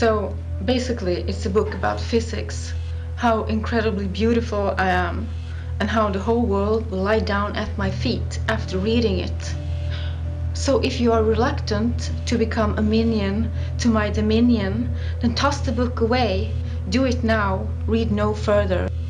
So basically it's a book about physics, how incredibly beautiful I am, and how the whole world will lie down at my feet after reading it. So if you are reluctant to become a minion to my dominion, then toss the book away. Do it now, read no further.